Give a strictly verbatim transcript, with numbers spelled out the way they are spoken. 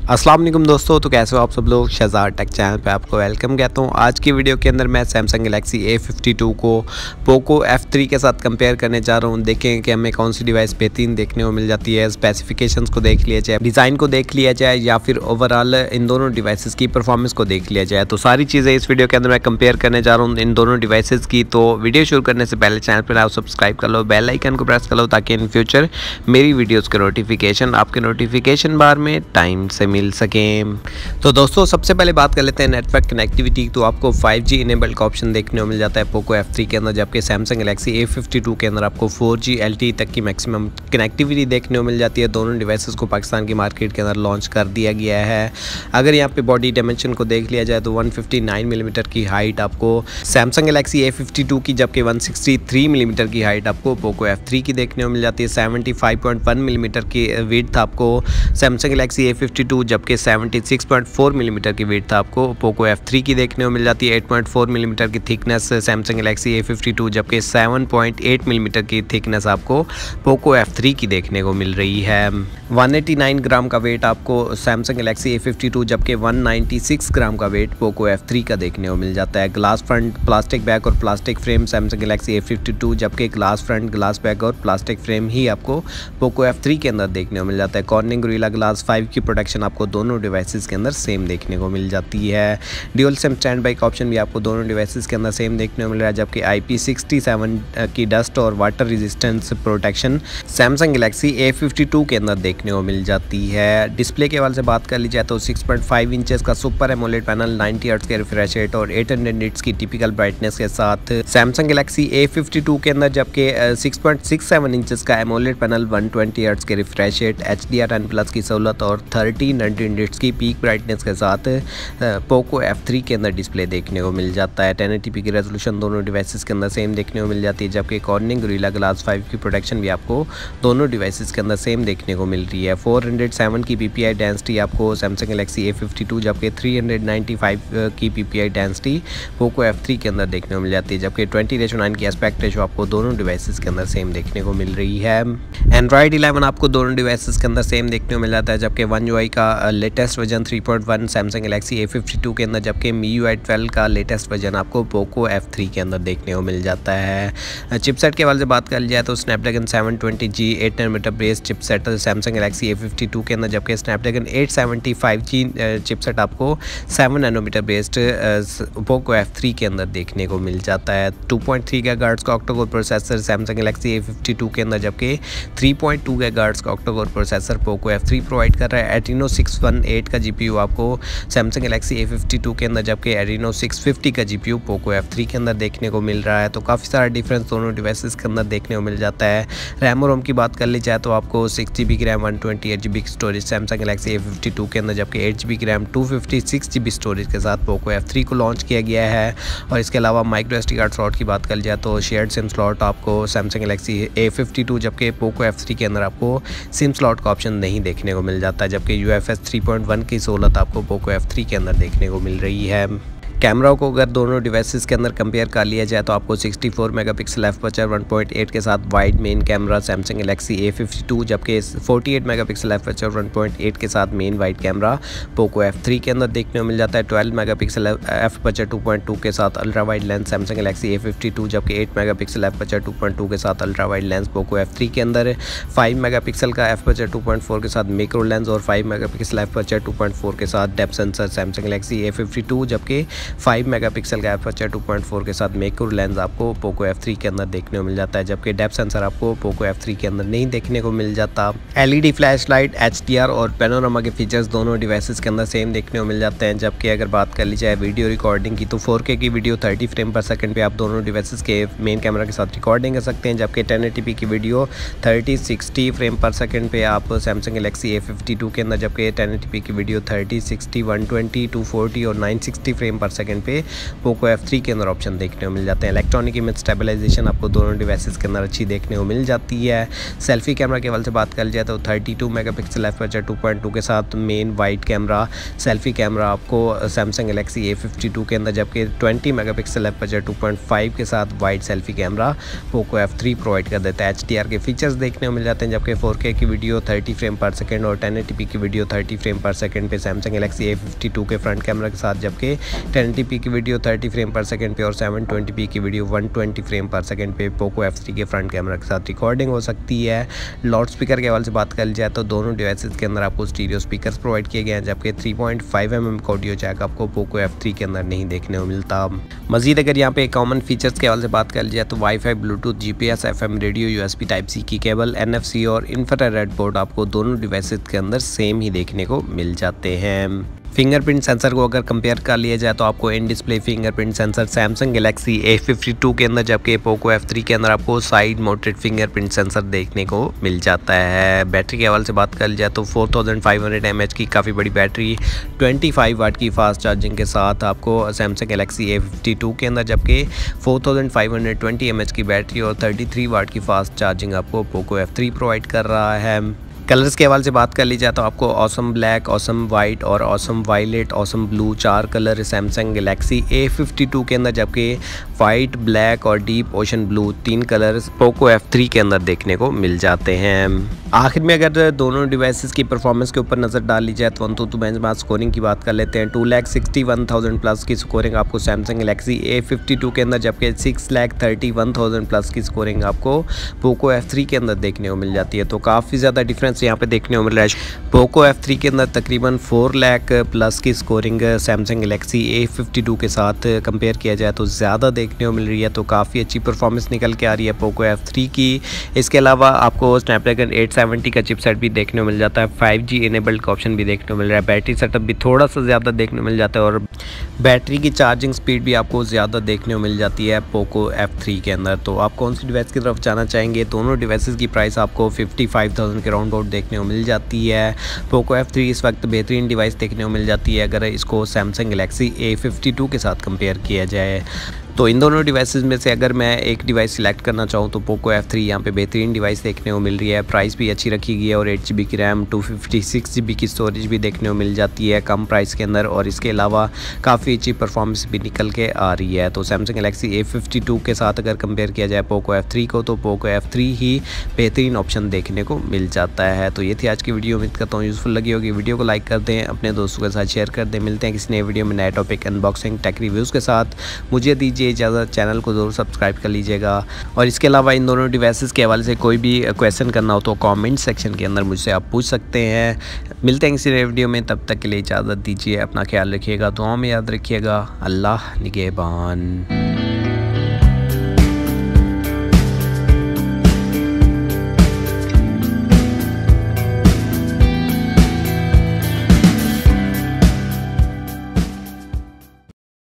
अस्सलाम वालेकुम दोस्तों, तो कैसे हो आप सब लोग। शहजाद टेक चैनल पे आपको वेलकम कहता हूँ। आज की वीडियो के अंदर मैं Samsung Galaxy A fifty two को पोको एफ थ्री के साथ कंपेयर करने जा रहा हूँ। देखें कि हमें कौन सी डिवाइस बेहतरीन देखने को मिल जाती है। स्पेसिफिकेशंस को देख लिया जाए, डिज़ाइन को देख लिया जाए, या फिर ओवरऑल इन दोनों डिवाइसेस की परफॉर्मेंस को देख लिया जाए। तो सारी चीज़ें इस वीडियो के अंदर मैं कंपेयर करने जा रहा हूँ इन दोनों डिवाइसेस की। तो वीडियो शुरू करने से पहले चैनल पर आप सब्सक्राइब कर लो, बेल आइकन को प्रेस कर लो, ताकि इन फ्यूचर मेरी वीडियोज़ के नोटिफिकेशन आपके नोटिफिकेशन बार में टाइम से मिल सकें। तो दोस्तों सबसे पहले बात कर लेते हैं नेटवर्क कनेक्टिविटी। तो आपको फाइव जी इनेबल्ड का ऑप्शन देखने को मिल जाता है पोको एफ थ्री के अंदर, जबकि Samsung Galaxy A fifty two के अंदर आपको four G L T E तक की मैक्सिमम कनेक्टिविटी देखने को मिल जाती है। दोनों डिवाइसेस को पाकिस्तान की मार्केट के अंदर लॉन्च कर दिया गया है। अगर यहाँ पे बॉडी डायमेंशन को देख लिया जाए तो वन फिफ्टी नाइन मिलीमीटर की हाइट आपको Samsung Galaxy A fifty two की, जबकि वन सिक्सटी थ्री मिलीमीटर की हाइट आपको पोको एफ थ्री की देखने को मिल जाती है। Seventy five point one millimetre की विड्थ आपको Samsung Galaxy A fifty two, जबकि seventy six point four millimetre की वेट था आपको पोको एफ थ्री की देखने को मिल जाती है। एट पॉइंट फोर मिलीमीटर की thickness Samsung Galaxy A fifty two, जबकि सेवन पॉइंट एट मिलीमीटर की थिकनेस आपको पोको एफ थ्री की देखने को मिल रही है। वन एटी नाइन ग्राम का वेट आपको Samsung Galaxy A fifty two, जबकि वन नाइंटी सिक्स ग्राम का वेट पोको एफ थ्री का देखने को मिल जाता है। ग्लास फ्रंट, प्लास्टिक बैक और plastic frame Samsung Galaxy A fifty two, जबकि ग्लास फ्रंट, ग्लास बैक और प्लास्टिक फ्रेम ही आपको पोको एफ थ्री के अंदर देखने को मिल जाता है। कॉर्निंग गोरिल्ला ग्लास फाइव की प्रोटेक्शन आपको दोनों डिवाइसेस के अंदर सेम देखने को मिल जाती है। ड्यूल सिम स्टैंड बाई का ऑप्शन भी आपको दोनों डिवाइसेस के अंदर सेम देखने को मिल रहा है, जबकि आई पी सिक्सटी सेवन की डस्ट और water resistance protection Samsung Galaxy A fifty two के अंदर देखने को मिल जाती है। डिस्प्ले के हवाले से बात कर ली जाए तो सिक्स पॉइंट फाइव इंचेस का super AMOLED panel, ninety hertz के रिफ्रेश रेट और एट हंड्रेड निट्स की टिपिकल ब्राइटनेस के साथ Samsung Galaxy A fifty two के अंदर, जबकि six point six seven inches का AMOLED panel, one twenty hertz के refresh rate, H D R ten plus की सहूलत और थर्टीन हंड्रेड निट्स की पीक ब्राइटनेस के साथ पोको एफ थ्री के अंदर डिस्प्ले देखने को मिल जाता है। टेन एटी पी की रेजोल्यूशन दोनों डिवाइसेस के अंदर सेम देखने को मिल जाती है, जबकि कॉर्निंग गोरिल्ला ग्लास फाइव की प्रोटेक्शन भी आपको दोनों डिवाइसेस के अंदर सेम देखने को मिल रही है। फोर हंड्रेड सेवन की पीपीआई डेंसिटी आपको Samsung Galaxy A fifty two, जबकि थ्री हंड्रेड नाइंटी फाइव की PPI density Poco F three के अंदर देखने को मिल जाती है, जबकि ट्वेंटी रेशो नाइन की एस्पेक्ट रेशो आपको दोनों डिवाइसेस के अंदर सेम देखने को मिल रही है। एंड्रॉइड इलेवन आपको दोनों डिवाइसेस के अंदर सेम देखने को मिल जाता है, जबकि वन यू आई का latest version three point one Samsung Galaxy A fifty two के अंदर, जबकि मी यू आई ट्वेल्व का लेटेस्ट वर्जन आपको पोको एफ थ्री के अंदर देखने को मिल जाता है। चिपसेट के हवाले से बात कर ली जाए तो Snapdragon seven twenty G eight nanometre based chipset Samsung Galaxy A fifty two के अंदर, जबकि Snapdragon eight seventy five G chipset आपको seven nanometre based Poco F three के अंदर देखने को मिल जाता है। टू पॉइंट थ्री गीगाहर्ट्ज का octa core processor Samsung Galaxy A fifty two के अंदर, जबकि थ्री पॉइंट टू गीगाहर्ट्ज का octa core processor Poco F three provide कर रहा है। एड्रीनो सिक्स वन एट का जीपीयू आपको Samsung Galaxy A fifty two के अंदर, जबकि एड्रीनो सिक्स फिफ्टी का जीपीयू पोको एफ थ्री के अंदर देखने को मिल रहा है। तो काफ़ी सारा डिफरेंस दोनों डिवाइसेस के अंदर देखने को मिल जाता है। रैम और रोम की बात कर ली जाए तो आपको सिक्स जी बी की RAM, one twenty eight G B की storage Samsung Galaxy A fifty two के अंदर, जबकि एट जी बी की RAM, two fifty six G B storage के साथ पोको एफ थ्री को लॉन्च किया गया है। और इसके अलावा micro S D card slot की बात कर ली जाए तो शेयर्ड सिम स्लॉट आपको Samsung Galaxy A fifty two, जबकि पोको एफ थ्री के अंदर आपको सिम स्लॉट का ऑप्शन नहीं देखने को मिल जाता है, जबकि U F S three point one की सहूलत आपको पोको एफ थ्री के अंदर देखने को मिल रही है। कैमरा को अगर दोनों डिवाइसेस के अंदर कंपेयर कर लिया जाए तो आपको sixty four megapixel f aperture one point eight के साथ wide main camera Samsung Galaxy A fifty two, जबकि forty eight megapixel f aperture one point eight के साथ main wide camera Poco F three के अंदर देखने को मिल जाता है। Twelve megapixel f aperture two point two के साथ ultra wide lens Samsung Galaxy A fifty two, जबकि eight megapixel f aperture two point two के साथ ultra wide lens Poco F three के अंदर। फाइव मेगापिक्सल का एफ-अपर्चर टू पॉइंट फोर के साथ मैक्रो लेंस और five megapixel f aperture two point four के साथ depth sensor Samsung Galaxy A fifty two, जबकि फाइव मेगापिक्सल का एफ-अपर्चर टू पॉइंट फोर के साथ मैक्रो लेंस आपको पोको एफ थ्री के अंदर देखने को मिल जाता है, जबकि डेप्थ सेंसर आपको पोको एफ थ्री के अंदर नहीं देखने को मिल जाता। LED flash light, H D R और पैनोरामा के फीचर्स दोनों डिवाइसेस के अंदर सेम देखने को मिल जाते हैं, जबकि अगर बात कर ली जाए वीडियो रिकॉर्डिंग की तो फोर के की video thirty frame per second पे आप दोनों डिवाइसेस के मेन कैमरा के साथ रिकॉर्डिंग कर सकते हैं, जबकि टेन एटी पी की video thirty sixty frame per second पे आप Samsung Galaxy A fifty two के अंदर, जबकि टेन एटी पी की video thirty sixty one twenty two forty और nine sixty frame per second पे पोको एफ थ्री के अंदर ऑप्शन देखने को मिल जाते हैं। इलेक्ट्रॉनिक इमेज स्टेबलाइजेशन आपको दोनों डिवाइसेस के अंदर अच्छी देखने को मिल जाती है। सेल्फी कैमरा के हवाले से बात कर जाए तो thirty two megapixel aperture two point two के साथ main wide camera selfie camera आपको Samsung Galaxy A fifty two के अंदर, जबकि twenty megapixel aperture two point five के साथ wide selfie camera Poco F three provide कर देता है। एच डी आर के फीचर्स देखने को मिल जाते हैं, जबकि फोर के की video thirty frame per second और टेन एटी पी की video thirty frame per second पे Samsung Galaxy A fifty two के फ्रंट कैमरा के साथ, जबकि टेन एटी पी की video thirty frame per second पे और सेवन ट्वेंटी पी की video one twenty frame per second पे पोको एफ थ्री के फ्रंट कैमरा के साथ रिकॉर्डिंग हो सकती है। लाउड स्पीकर के हवाले से बात कर जाए तो दोनों डिवाइसेस के अंदर आपको स्टीरियो स्पीकर्स प्रोवाइड किए गए हैं, जबकि three point five M M का ऑडियो जैक आपको पोको एफ थ्री के अंदर नहीं देखने को मिलता। मजीद अगर यहाँ पे कॉमन फीचर्स के हवाले से बात कर जाए तो WiFi, Bluetooth, GPS, FM radio, USB type C की केबल, एनएफसी और इंफ्रारेड पोर्ट आपको दोनों डिवाइसेस के अंदर सेम ही देखने को मिल जाते हैं। फिंगरप्रिंट सेंसर को अगर कंपेयर कर लिया जाए तो आपको in display fingerprint sensor Samsung Galaxy A fifty two के अंदर, जबकि पोको एफ थ्री के अंदर आपको साइड माउंटेड फिंगरप्रिंट सेंसर देखने को मिल जाता है। बैटरी के हवाले से बात कर जाए तो four thousand five hundred M H की काफ़ी बड़ी बैटरी ट्वेंटी फाइव वाट की फास्ट चार्जिंग के साथ आपको Samsung Galaxy A fifty two के अंदर, जबकि four thousand five hundred twenty M H की बैटरी और थर्टी थ्री वाट की फास्ट चार्जिंग आपको पोको एफ थ्री प्रोवाइड कर रहा है। कलर्स के हवाले से बात कर ली जाए तो आपको ऑसम ब्लैक, ऑसम वाइट और ऑसम वायलेट, ऑसम ब्लू चार colour Samsung Galaxy A fifty two के अंदर, जबकि वाइट, ब्लैक और डीप ओशन ब्लू तीन कलर पोको एफ थ्री के अंदर देखने को मिल जाते हैं। आखिर में अगर दोनों डिवाइसेस की परफॉर्मेंस के ऊपर नज़र डाल ली जाए तो AnTuTu benchmark scoring की बात कर लेते हैं। Two lakh sixty one thousand plus की स्कोरिंग आपको Samsung Galaxy A fifty two के अंदर, जबकि six lakh thirty one thousand plus की स्कोरिंग आपको पोको एफ थ्री के अंदर देखने को मिल जाती है। तो काफ़ी ज़्यादा डिफरेंस यहाँ पे देखने को मिल रहा है। पोको एफ थ्री के अंदर तकरीबन फोर लाख प्लस की scoring Samsung Galaxy A fifty two के साथ कंपेयर किया जाए तो ज़्यादा देखने को मिल रही है। तो काफ़ी अच्छी परफॉर्मेंस निकल के आ रही है पोको एफ थ्री की। इसके अलावा आपको स्नैपड्रैगन एट सेवेंटी का चिपसेट भी देखने को मिल जाता है। फाइव जी इनेबल्ड का ऑप्शन भी देखने को मिल रहा है। बैटरी सेटअप भी थोड़ा सा ज़्यादा देखने को मिल जाता है और बैटरी की चार्जिंग स्पीड भी आपको ज़्यादा देखने को मिल जाती है पोको एफ थ्री के अंदर। तो आप कौन सी डिवाइस की तरफ जाना चाहेंगे? दोनों डिवाइसेस की प्राइस आपको फिफ्टी फाइव थाउजेंड के राउंड अबाउट देखने को मिल जाती है। पोको एफ थ्री इस वक्त बेहतरीन डिवाइस देखने को मिल जाती है अगर इसको Samsung Galaxy A fifty two के साथ कंपेयर किया जाए। तो इन दोनों डिवाइसेस में से अगर मैं एक डिवाइस सिलेक्ट करना चाहूँ तो पोको एफ थ्री यहाँ पे बेहतरीन डिवाइस देखने को मिल रही है। प्राइस भी अच्छी रखी गई है और एट जी बी की RAM, two fifty six G B की स्टोरेज भी देखने को मिल जाती है कम प्राइस के अंदर, और इसके अलावा काफ़ी अच्छी परफॉर्मेंस भी निकल के आ रही है। तो Samsung Galaxy A fifty two के साथ अगर कंपेयर किया जाए पोको एफ थ्री को तो पोको एफ थ्री ही बेहतरीन ऑप्शन देखने को मिल जाता है। तो ये थी आज की वीडियो, उम्मीद करता हूँ यूज़फुल लगी होगी। वीडियो को लाइक कर दें, अपने दोस्तों के साथ शेयर कर दें। मिलते हैं किसी नए वीडियो में नए टॉपिक, अनबॉक्सिंग, टेक रिव्यूज़ के साथ। मुझे दीजिए इजाज़त, चैनल को ज़रूर सब्सक्राइब कर लीजिएगा। और इसके अलावा इन दोनों डिवाइसेस के हवाले से कोई भी क्वेश्चन करना हो तो कमेंट सेक्शन के अंदर मुझसे आप पूछ सकते हैं। मिलते हैं किसी नए वीडियो में, तब तक के लिए इजाज़त दीजिए। अपना ख्याल रखिएगा, दुआओं में याद रखिएगा। अल्लाह निगहबान।